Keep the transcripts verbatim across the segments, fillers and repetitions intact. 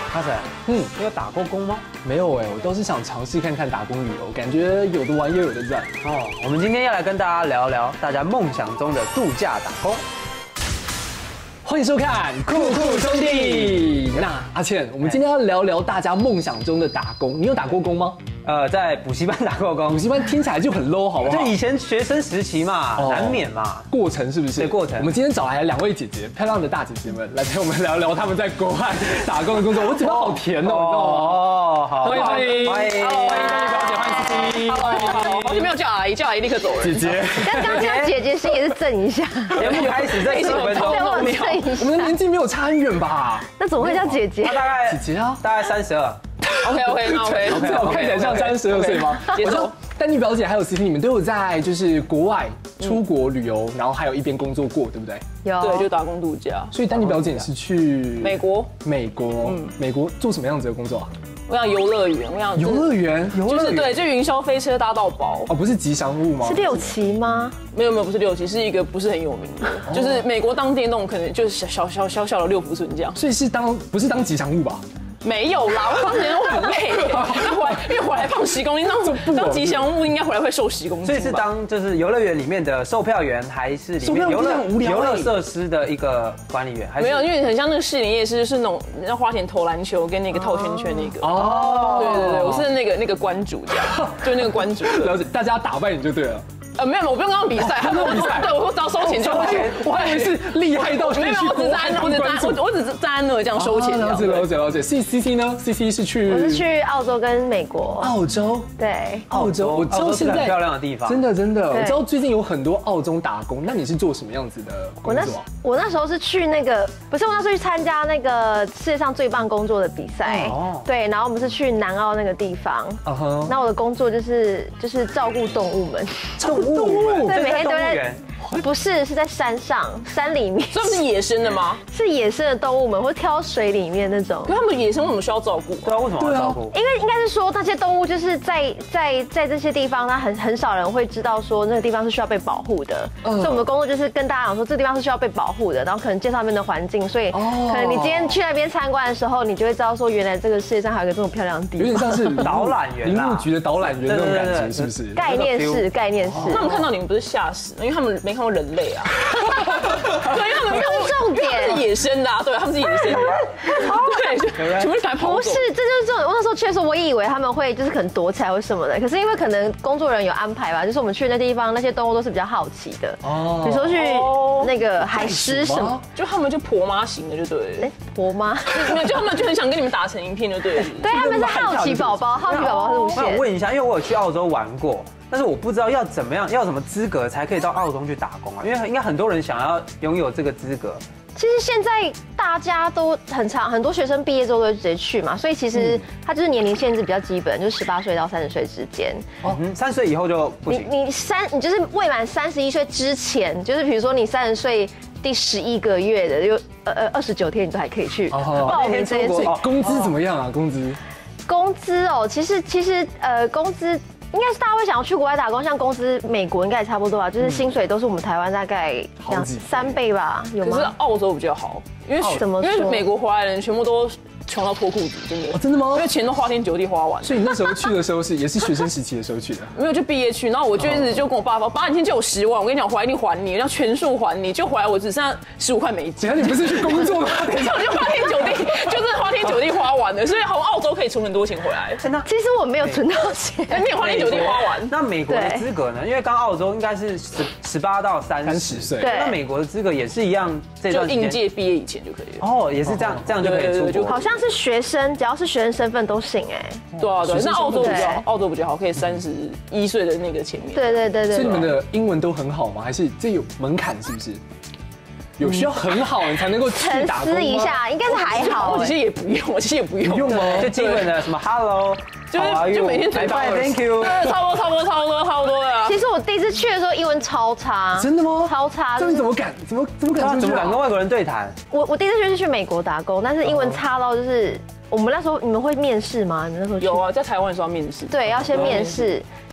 阿仔，嗯，你有打过工吗？ 没有哎，我都是想尝试看看打工旅游，感觉有的玩又有的赚。 哦，我们今天要来跟大家聊聊大家梦想中的度假打工。 欢迎收看《酷酷兄弟》。那阿倩，我们今天要聊聊大家梦想中的打工。你有打过工吗？ 呃，在补习班打过工。 补习班听起来就很 low， 好不好？ 就以前学生时期嘛，哦、难免嘛。 过程是不是？ 对，过程。 我们今天找来两位姐姐，漂亮的大姐姐们，来陪我们聊聊他们在国外打工的工作。我嘴巴好甜哦，你知道吗？ 哦，好， 欢迎欢迎欢迎欢迎表姐，欢迎思琪。 Hello， 好久没有叫阿姨，叫阿姨立刻走了。 姐姐， 但刚刚姐姐心也是震一下。 节目开始这十五分钟， 对，我震一下。 我们的年纪没有差很远吧？ 那怎么会叫姐姐？ 她大概姐姐啊， 大概三十二。 OK OK， 那 OK， 我看起来像三十二岁吗？ 接受。 丹妮表姐还有 C P， 你们都有在就是国外出国旅游，然后还有一边工作过，对不对？ 有。 对，就打工度假。 所以丹妮表姐是去美国。 美国，美国做什么样子的工作啊？ 我想游乐园，我想游乐园，游就是对，就云霄飞车搭到饱。 哦，不是吉祥物吗？ 是六旗吗？ 没有没有，不是六旗，是一个不是很有名的，就是美国当地那种可能就是小小小小的六福村这样。 所以是当不是当吉祥物吧？ 没有啦，我当年我很累，因为回来因为回来胖十公斤，当当吉祥物应该回来会瘦十公斤。 所以是当就是游乐园里面的售票员，还是里面游乐游乐设施的一个管理员？ 没有，因为很像那个士林夜市，是那种要花钱投篮球跟那个套圈圈那个。哦，对对对，我是那个那个关主这样，就那个关主。 了解，大家打败你就对了。 呃，没有，我不用跟他们比赛，他们比赛，对我只要收钱就好。 我还以为是厉害到没有，我只是站，我只站，我我只是站在那这样收钱。 了解了解了解。C C C 呢 ？C C 是去我是去澳洲跟美国。 澳洲？ 对， 澳洲。我知道现在很漂亮的地方， 真的真的。我知道最近有很多澳洲打工，那你是做什么样子的工作？ 我那我那时候是去那个，不是我那时候去参加那个世界上最棒工作的比赛。哦。对，然后我们是去南澳那个地方。嗯哼。那我的工作就是就是照顾动物们。 照顾动物。 对。每天都在，不是是在山上山里面， 这是野生的吗？ 是野生的动物们，或挑水里面那种。 可他们野生为什么需要照顾？ 对啊，为什么要照顾？ 因为应该是说那些动物就是在在在这些地方，它很很少人会知道说那个地方是需要被保护的。所以我们的工作就是跟大家讲说，这个地方是需要被保护的，然后可能介绍那边的环境，所以可能你今天去那边参观的时候，你就会知道说，原来这个世界上还有一个这么漂亮的地方。 有点像是导览员， 林务局的导览员那种感觉，是不是？ 概念是概念是。 他们看到你们不是吓死，因为他们没看过人类啊。对，因为他们没有重点， 是野生的啊，对，他们是野生的。对，全部赶快跑走。 不是，这就是重点。我那时候去的时候，我以为他们会就是可能躲起来或什么的，可是因为可能工作人员有安排吧，就是我们去的那地方，那些动物都是比较好奇的。哦。比如说去那个海狮什么， 就他们就婆妈型的就对了。哎， 婆妈？ 没有，就他们就很想跟你们打成一片就对了。 对，他们是好奇宝宝，好奇宝宝路线。 我想问一下，因为我有去澳洲玩过。但是我不知道要怎么样，要什么资格才可以到澳洲去打工啊？因为应该很多人想要拥有这个资格。 其实现在大家都很长，很多学生毕业之后都直接去嘛，所以其实它就是年龄限制比较基本，就是十八岁到三十岁之间。 哦，三十岁以后就不行。 你你三，你就是未满三十一岁之前，就是比如说你三十岁第十一个月的，就呃呃二十九天，你都还可以去报名这件事。 工资怎么样啊？工资？ 工资哦，其实其实呃工资。应该是大家会想要去国外打工，像公司美国应该也差不多吧，就是薪水都是我们台湾大概两三倍吧，有吗？ 可是澳洲比较好，因为怎么因为美国回来的人全部都穷到脱裤子，真的。 哦，真的吗？ 因为钱都花天酒地花完。 所以你那时候去的时候是也是学生时期的时候去的？ 没有，就毕业去，然后我就一直就跟我爸说，爸，你先借我十万，我跟你讲，回来一定还你，要全数还你。就回来我只剩下十五块美金。 只要你不是去工作的话， 等一下我就花天酒地，就是花天酒地花完了，所以好像澳洲可以存很多钱回来。 真的？其实我没有存到钱， 你也花天酒地花完。 那美国的资格呢？因为刚澳洲应该是十十八到三十岁，那美国的资格也是一样，这段就应届毕业以前就可以了。 哦，也是这样，这样就可以出国。 好像是学生，只要是学生身份都行哎。 对啊对，那澳洲比较好，澳洲比较好，可以三十一岁的那个前面。 对对对对。 所以你们的英文都很好吗？还是这有门槛是不是？有需要很好你才能够去打工吗？ 沉思一下，应该是还好。 我其实也不用，我其实也不用。 不用吗？ 就基本的什么 Hello。 就是就每天嘴巴 Thank you， 对，差不多差不多差不多差不多的。 其实我第一次去的时候英文超差， 真的吗？ 超差， 这你怎么敢？怎么怎么敢？ 怎么敢跟外国人对谈？ 我我第一次去是去美国打工，但是英文差到就是我们那时候你们会面试吗？你们那时候有啊，在台湾的时候要面试。 对，要先面试。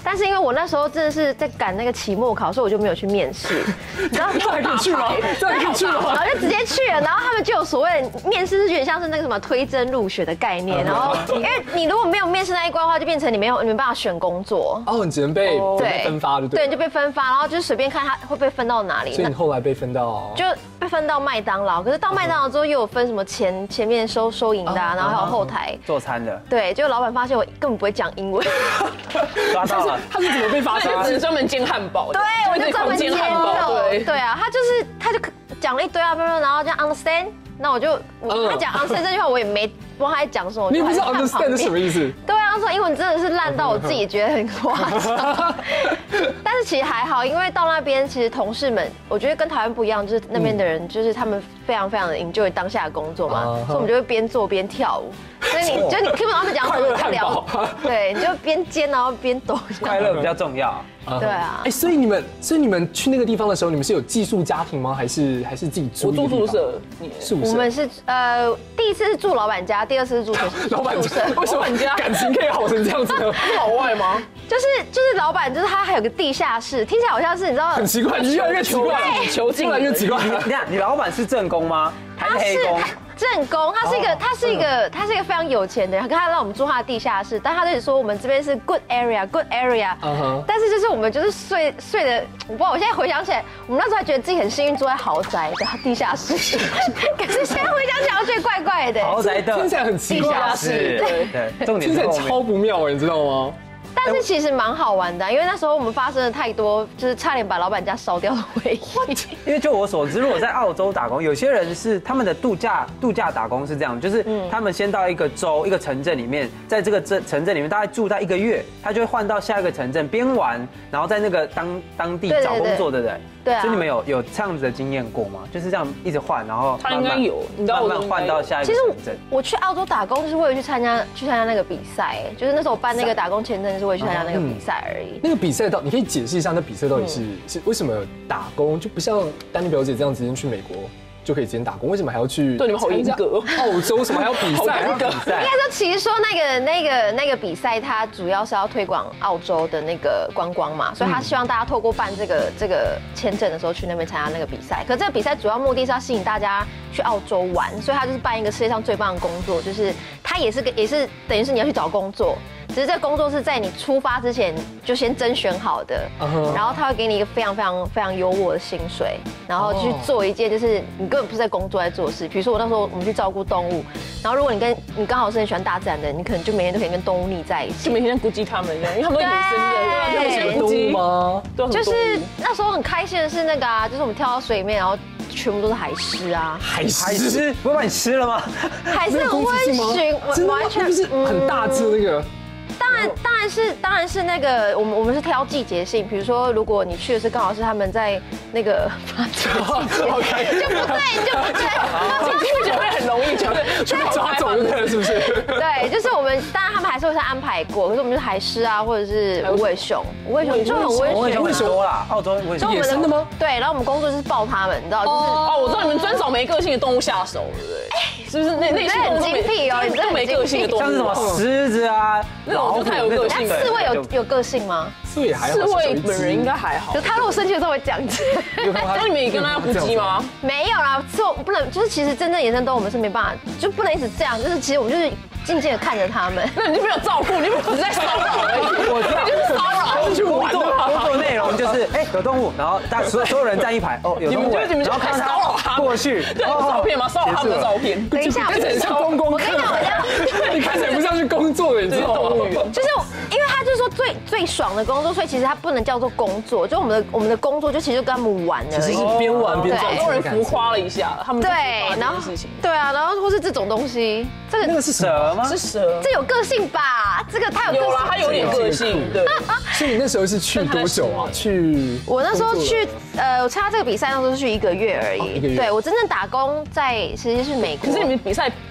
但是因为我那时候真的是在赶那个期末考，所以我就没有去面试。你知道这还可以去吗？这还可以去吗？ 然后就直接去了，然后他们就有所谓的面试，是有点像是那个什么推甄入学的概念。然后因为你如果没有面试那一关的话，就变成你没有你没办法选工作。 哦，你只能被分发，对不对？ 对，你就被分发，然后就随便看他会被分到哪里。 所以你后来被分到就被分到麦当劳，可是到麦当劳之后又有分什么前前面收收银的，然后还有后台做餐的。 对，就老板发现我根本不会讲英文， 抓到了。 他是怎么被发现？ 他是专门煎汉堡的。 对，我就专门煎汉堡。 对对啊，他就是他就讲了一堆啊，然后这样 understand。那我就我他讲 understand 这句话，我也没不知道他在讲什么。 你不知道 understand 是什么意思？ 对啊，说英文真的是烂到我自己觉得很夸张。但是其实还好，因为到那边其实同事们，我觉得跟台湾不一样，就是那边的人就是他们非常非常的 enjoy 当下的工作嘛，所以我们就会边做边跳舞。所以你就你听不懂他们讲什么就聊，对，你就边煎然后边抖。 快乐比较重要。 对啊。 哎，所以你们所以你们去那个地方的时候，你们是有寄宿家庭吗？还是还是自己住？ 我住宿舍。 宿舍。 我们是呃第一次是住老板家，第二次是住宿舍。 老板家为什么你家感情可以好成这样子呢？ 是老外吗？ 就是就是老板，就是他还有个地下室，听起来好像是你知道很奇怪，越来越奇怪， 囚禁越来越奇怪。 你看，你老板是正宫吗？还是黑工？ 正宫，他是一个，他是一个，他是一个非常有钱的人，可他让我们住他的地下室，但他就说我们这边是 good area，good area， 但是就是我们就是睡睡的，我不知道，我现在回想起来，我们那时候还觉得自己很幸运住在豪宅的地下室，可是现在回想起来，我觉得怪怪的。 豪宅的听起来很奇怪， 地下室，对对，重点听起来超不妙，你知道吗？ 但是其实蛮好玩的，因为那时候我们发生了太多，就是差点把老板家烧掉的回忆。 因为就我所知，如果在澳洲打工，有些人是他们的度假度假打工是这样，就是他们先到一个州、一个城镇里面，在这个镇城镇里面大概住在一个月，他就会换到下一个城镇边玩，然后在那个当当地找工作的人。 对啊。 所以你们有有这样子的经验过吗？就是这样一直换，然后他应该有，你知道慢慢换到下一个城镇。 我去澳洲打工就是为了去参加去参加那个比赛，就是那时候我办那个打工签证是为了去参加那个比赛而已。 那个比赛到你可以解释一下，那比赛到底是是为什么打工就不像丹妮表姐这样直接去美国就可以直接打工，为什么还要去？ 对你们好严格， 澳洲什么还要比赛？ 还要比赛？ 应该说，其实说那个那个那个比赛，它主要是要推广澳洲的那个观光嘛，所以他希望大家透过办这个这个签证的时候去那边参加那个比赛。可这个比赛主要目的是要吸引大家去澳洲玩，所以他就是办一个世界上最棒的工作，就是他也是个也是等于是你要去找工作。只是这工作是在你出发之前就先甄选好的， uh-huh. 然后他会给你一个非常非常非常优渥的薪水，然后去做一件就是你根本不是在工作在做事。比如说我那时候我们去照顾动物，然后如果你跟你刚好是很喜欢大自然的人，你可能就每天都可以跟动物腻在一起， 就每天在咕叽他们这样，因为他们都野生的， 对，有动物吗？ 就是那时候很开心的是那个啊，就是我们跳到水里面，然后全部都是海狮啊， 海海狮不会把你吃了吗？ 海狮很温驯，完全不是很大只那个。 当然，当然是，当然是那个，我们我们是挑季节性，比如说，如果你去的是刚好是他们在那个发情季节，就不对，就不对， 我觉得会很容易就就被抓走就对了，是不是？ 对，就是我们，当然他们还是会安排过，可是我们是海狮啊，或者是无尾熊，无尾熊就很温驯， 无尾熊多啦，澳洲无尾熊野生的吗？ 对，然后我们工作就是抱他们，你知道，就是哦，我知道你们专找没个性的动物下手，对不对？是不是那那些很精辟哦？你都没个性的动物， 像是什么狮子啊， 那种就太有个性了。 刺猬有有个性吗？ 刺猬还好， 刺猬本人应该还好。 就他如果生气的时候会讲。 那你们也跟他要不羁吗？ 没有啦，刺不能，就是其实真正野生动物我们是没办法，就不能一直这样，就是其实我们就是静静的看着他们。 那你就没有照顾，你只是在骚扰而已。 我知道， 就是骚扰， 去工作工作内容就是哎有动物，然后大所所有人站一排，哦有动物，然后看他过去， 对，有照片吗？骚扰他们的照片。 等一下， 看起来像公公， 我跟你讲，我要你看起来不像去工作的，你知道吗？ 就是因为他就是说最最爽的工作，所以其实它不能叫做工作，就我们的我们的工作就其实就跟他们玩而已， 只是边玩边好多人浮夸了一下，他们对，然后对啊，然后或是这种东西，这个那个是蛇吗？ 是蛇， 这有个性吧？这个他有有啦，他有点个性，对。 所以你那时候是去多久啊？去我那时候去，呃，我参加这个比赛那时候是去一个月而已。 一个月。 对我真正打工在其实是美国。 可是你们比赛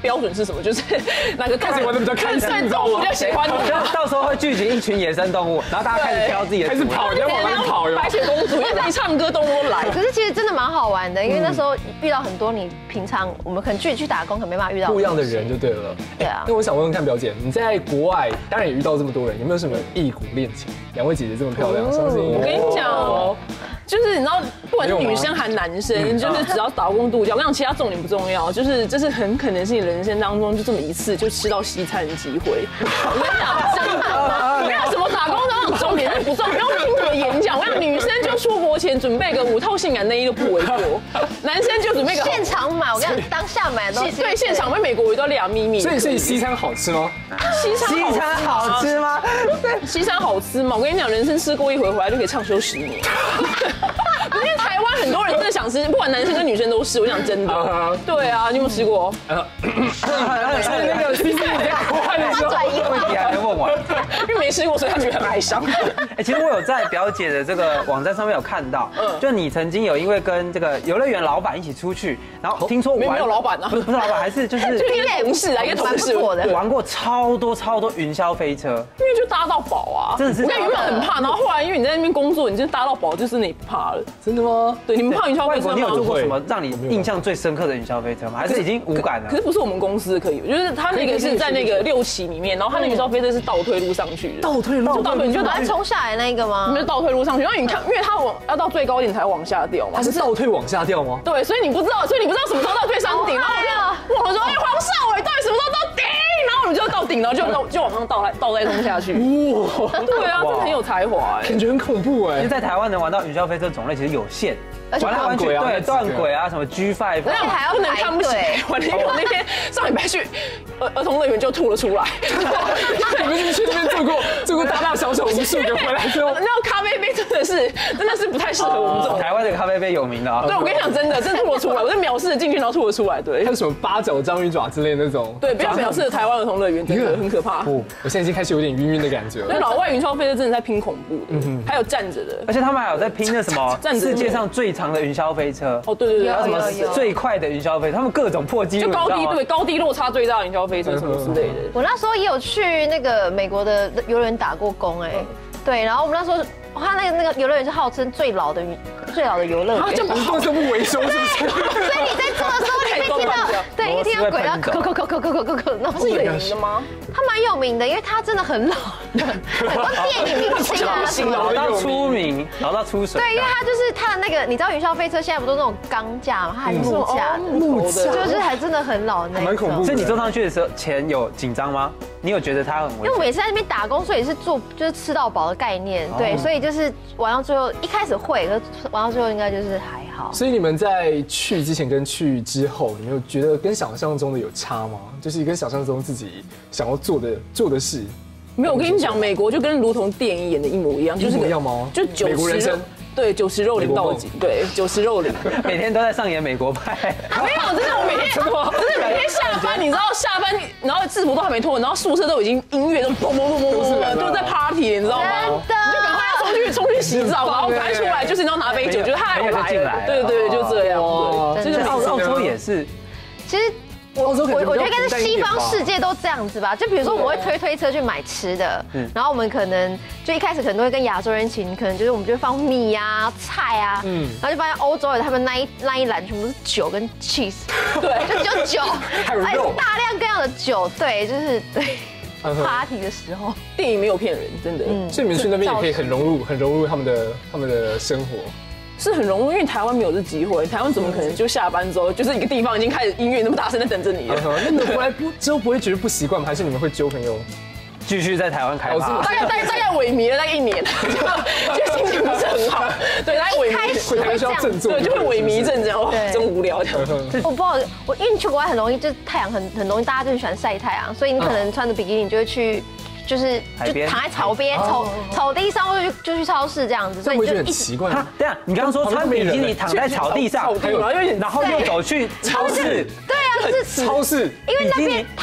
标准是什么？就是哪个动物玩的比较开心， 对动物比较喜欢你。 到时候会聚集一群野生动物，然后大家开始挑自己的， 开始跑，你要往哪里跑？ 白雪公主，因为一唱歌动物都来。 可是其实真的蛮好玩的，因为那时候遇到很多你平常我们可能去去打工可能没办法遇到不一样的人就对了。 对啊。 那我想问问看，表姐，你在国外当然也遇到这么多人，有没有什么异国恋情？两位姐姐这么漂亮，相信我跟你讲哦。就是你知道，不管是女生还是男生，就是只要打工度假，我跟你讲，其他重点不重要，就是这是很可能是你人生当中就这么一次就吃到西餐的机会。我跟你讲，真的，没有什么打工的那种重点是不重要，不用听什么演讲。我跟你讲，女生就出国前准备个五套性感内衣都不为过，男生就准备个现场买，我跟你讲，当下买的东西。 对，现场买美国鱼都两秘密。 所以所以西餐好吃吗？ 西餐西餐好吃吗？ 对，西餐好吃吗？我跟你讲，人生吃过一回回来就可以畅休十年。因为台湾很多人真的想吃，不管男生跟女生都是。我讲真的，对啊，你有没有吃过？呃， 那个西餐在国外的时候， 问题还没问完， 因为没吃过，所以他觉得很哀伤。 哎，其实我有在表姐的这个网站上面有看到，就你曾经有因为跟这个游乐园老板一起出去，然后听说没有老板啊， 不是不是老板，还是就是就一个同事啊，一个同事玩过超多超多云霄飞车， 因为就搭到饱啊， 真的是。 我原本很怕，然后后来因为你在那边工作，你就搭到饱，就是你不怕了。 真的吗？ 对，你们怕云霄飞车吗？ 你有做过什么让你印象最深刻的云霄飞车吗？还是已经无感了？ 可是不是我们公司可以，就是他那个是在那个六期里面，然后他那个云霄飞车是倒退路上去的。 倒退路， 倒退，你就把它冲下来那个吗？ 你们倒退路上去，然后你看，因为它往要到最高点才往下掉嘛。 它是倒退往下掉吗？ 对，所以你不知道，所以你不知道什么时候倒退山顶，然后我就问我说：“哎，黄少伟到底什么时候到顶？”然后我们就到顶，然后就就往上倒来倒再冲下去。哇，对啊，真的很有才华哎， 感觉很恐怖哎。 其实，在台湾能玩到云霄飞车种类其实有限。 玩来玩去，对断轨啊，什么 G 五， 那还要不能看不起台湾。因为我那天上礼拜去儿儿童乐园就吐了出来。 你们去那边做过做过大大小小无数个，回来之后， 那咖啡杯真的是真的是不太适合我们这种。 台湾的咖啡杯有名的啊。 对，我跟你讲，真的真吐了出来，我在藐视的进去，然后吐了出来。对， 还有什么八角章鱼爪之类的那种。 对，不要藐视的台湾儿童乐园，真的很可怕。 不，我现在已经开始有点晕晕的感觉了。 那老外云霄飞车真的在拼恐怖的，还有站着的， 而且他们还有在拼那什么世界上最长的云霄飞车。 哦，对对对， 还有什么最快的云霄飞车，他们各种破纪录， 就高低对高低落差最大的云霄飞车什么之类的。 我那时候也有去那个美国的游乐园打过工哎，对，然后我们那时候他那个那个游乐园是号称最老的最老的游乐园， 就不做这不维修是不是？ 所以你在做的时候，你可以听到，对，一听到轨道扣扣扣扣扣扣扣扣，那是有名的吗？ 它蛮有名的，因为它真的很老，很多电影明星啊什么的， 老到出名，老到出水。 对，因为它就是它的那个，你知道云霄飞车现在不都那种钢架吗？它还是木架的， 木架就是还真的很老那种。 蛮恐怖。 所以你坐上去的时候，前有紧张吗？你有觉得它很危险？ 因为我们也是在那边打工，所以是做就是吃到饱的概念，对，所以就是玩到最后，一开始会，可是玩到最后应该就是还好。 所以你们在去之前跟去之后，你们有觉得跟想象中的有差吗？就是跟想象中自己想要做的做的事。 没有，我跟你讲，美国就跟如同电影演的一模一样， 就是一模一样吗？ 就九美国人生。 对，九十肉林到底，对，九十肉林， 每天都在上演美国派。 没有，真的，我每天，真的每天下班，你知道下班，然后制服都还没脱，然后宿舍都已经音乐都嘣嘣嘣嘣嘣，都在 party， 你知道吗？ 真的， 你就赶快要冲去冲去洗澡，然后赶快出来，就是你要拿杯酒，就是他要进来，对对对，就这样。 对，这个澳澳洲也是， 其实。我我我觉得应该是西方世界都这样子吧，就比如说我们会推推车去买吃的，然后我们可能就一开始可能都会跟亚洲人一起，可能就是我们就会放米呀、菜啊，然后就发现欧洲人他们那一那一篮全部是酒跟 cheese， 对，就只有酒，而且是大量各样的酒，对，就是对 party 的时候， 电影没有骗人，真的， 所以你们去那边也可以很融入，很融入他们的他们的生活。 是很融入，因为台湾没有这机会。台湾怎么可能就下班之后，就是一个地方已经开始音乐那么大声在等着你了？ 那你们回来不之后不会觉得不习惯吗？还是你们会揪朋友继续在台湾开趴？ 大概大概大概萎靡了大概一年，就心情不是很好。对，大概萎靡， 回台需要振作， 对，就会萎靡一阵子，然后真无聊。 我不好，我因为去国外很容易，就是太阳很很容易，大家就很喜欢晒太阳，所以你可能穿着比基尼就会去。就是就躺在草边草草地上，或者就去超市这样子， 所以你就很奇怪。 对啊，你刚刚说穿比基尼躺在草地上，然后又走去超市， 对啊，就是超市， 因为那边他们非常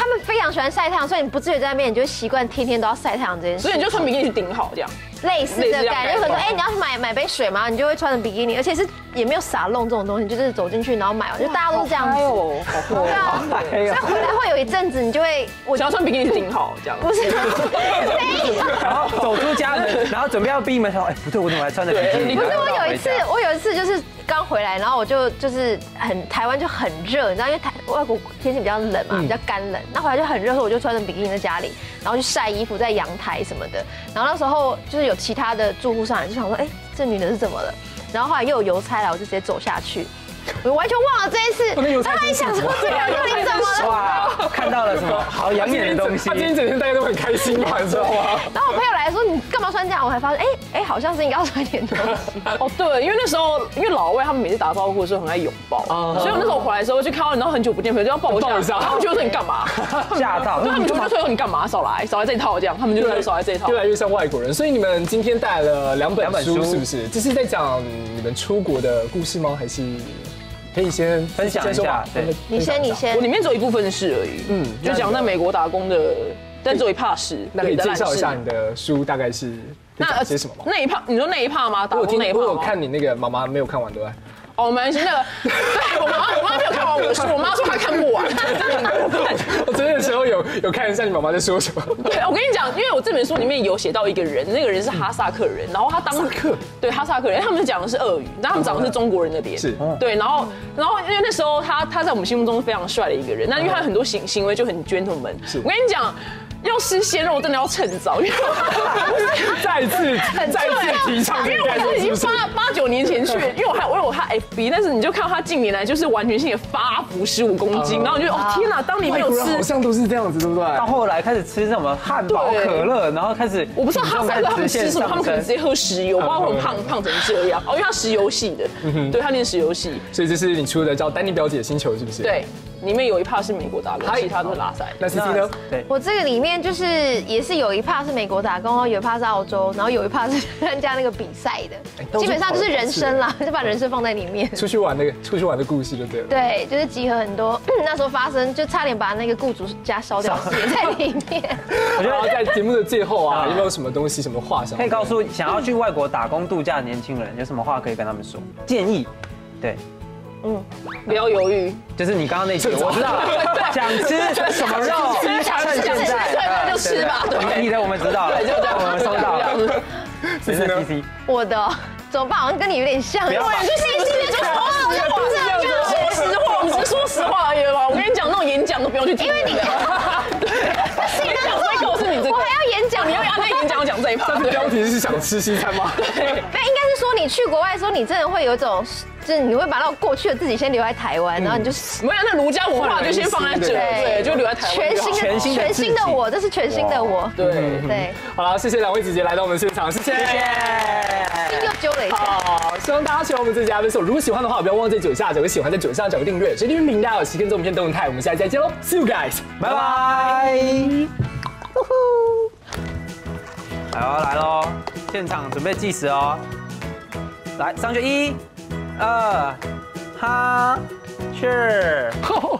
常喜欢晒太阳，所以你不自觉在那边，你就会习惯天天都要晒太阳这件事。 所以你就穿比基尼去顶好这样。 类似的感觉，就可能说，哎，你要去买买杯水吗？你就会穿着比基尼，而且是也没有撒弄这种东西，就是走进去然后买完，就大家都是这样子。 哦，好对啊，所以回来会有一阵子，你就会我想要穿比基尼去顶好这样。 不是， 然后走出家门，然后准备要闭门，说，哎，不对，我怎么还穿着比基尼？ 不是，我有一次，我有一次就是刚回来，然后我就就是很台湾就很热，你知道，因为台外国天气比较冷嘛，比较干冷，那回来就很热，所以我就穿着比基尼在家里，然后去晒衣服，在阳台什么的。然后那时候就是有其他的住户上来，就想说，哎，这女的是怎么了？然后后来又有邮差来，我就直接走下去。我完全忘了这一次，他还想说这个你怎么了？ 哇，看到了什么好养眼的东西？ 他今天整天大家都很开心嘛，你知道吗？ 然后我朋友来说你干嘛穿这样？我才发现，哎哎，好像是应该要穿点东西。 哦，对，因为那时候因为老外他们每次打招呼的时候很爱拥抱，所以我那时候回来的时候就看到，然后很久不见朋友就要抱一下，他们就说你干嘛？ 吓到， 对，他们就说你干嘛？少来，少来这一套这样，他们就说少来这一套。 越来越像外国人，所以你们今天带了两本书，是不是？这是在讲你们出国的故事吗？还是？可以先分享一下，对， 你先，你先。 我里面只有一部分是而已，嗯，就讲在美国打工的，但只有一 part 是。 那可以介绍一下你的书大概是讲些什么吗？ 那一 part，你说那一 part 吗？打工那一 part 吗？ 我有看你那个妈妈没有看完对吧？ 哦，没关系，那个，对我妈，我妈没有看完我的书，我妈说还看不完。 我昨天的时候有有看一下你妈妈在说什么。 对，我跟你讲，因为我这本书里面有写到一个人，那个人是哈萨克人，然后他当哈萨克， 对哈萨克人，他们讲的是俄语，但他们长的是中国人的脸， 是， 对，然后然后因为那时候他他在我们心目中是非常帅的一个人，那因为他很多行行为就很 gentleman，我跟你讲。要吃鲜肉真的要趁早，因为再次再次提倡， 因为我已经八八九年前去，因为我还我有他 F B， 但是你就看到他近年来就是完全性的发福十五公斤，然后你就哦天哪，当你没有吃， 好像都是这样子，对不对？ 到后来开始吃什么汉堡、可乐，然后开始我不知道哈萨克他们吃什么，他们可能直接喝石油，不知道很胖胖成这样哦，因为他石油系的，对他念石油系， 所以这是你出的叫《丹妮表姐星球》是不是？ 对。里面有一 part 是美国打工，其他都是拉塞。 那 C C 呢？ 对， 我这个里面就是也是有一 part 是美国打工，有一 part 是澳洲，然后有一 part 是参加那个比赛的，基本上就是人生啦，就把人生放在里面。 出去玩那个出去玩的故事就对了。 对，就是集合很多那时候发生，就差点把那个雇主家烧掉写在里面。 我觉得在节目的最后啊，有没有什么东西、什么话想可以告诉想要去外国打工度假的年轻人，有什么话可以跟他们说？建议，对。 嗯，不要犹豫， 就是你刚刚那些，我知道了。想吃什么肉，趁现在就吃吧。 你的我们知道了， 对，就这样， 我们收到了。 C C 呢？ 我的怎么办？好像跟你有点像。 不要把就细细的说，我就不这样说实话，我们只是说实话而已嘛。我跟你讲，那种演讲都不用去听， 因为你演讲会告诉你这个， 我还要演讲， 你要按那演讲讲这一趴。 它的标题是想吃西餐吗？ 对， 那应该是说你去国外的时候，你真的会有一种。就是你会把那种过去的自己先留在台湾，然后你就没有那儒家文化就先放在这，对，就留在台湾。 全新的全新全新的我，这是全新的我。 对对。 好了，谢谢两位姐姐来到我们现场，谢谢。 又揪了一下。 好，希望大家喜欢我们这集的分手。如果喜欢的话，不要忘记在左下角个喜欢，在左上角个订阅。谁订阅频道有期跟踪影片动态，我们下期再见喽 ，See you guys， 拜拜。来哦来喽，现场准备计时哦。来，上去一。二，哈，是。